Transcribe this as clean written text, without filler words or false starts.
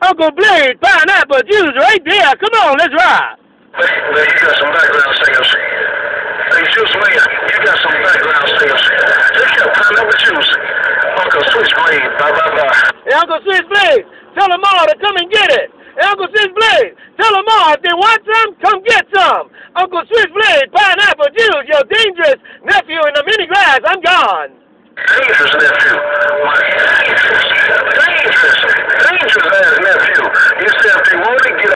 Uncle Blade, pineapple juice right there. Come on, let's ride. Hey, man, you got some background singers. Hey, Juice Man, you got some background singers. They got pineapple juice. Uncle Switchblade, bye. Hey, Uncle Switchblade, tell them all to come and get it. Hey, Uncle Switchblade, tell them all if they want some, come get some. Uncle Switchblade, pineapple juice, your dangerous nephew in the mini glass. I'm gone. Dangerous nephew. My dangerous ass nephew. You said if they want to get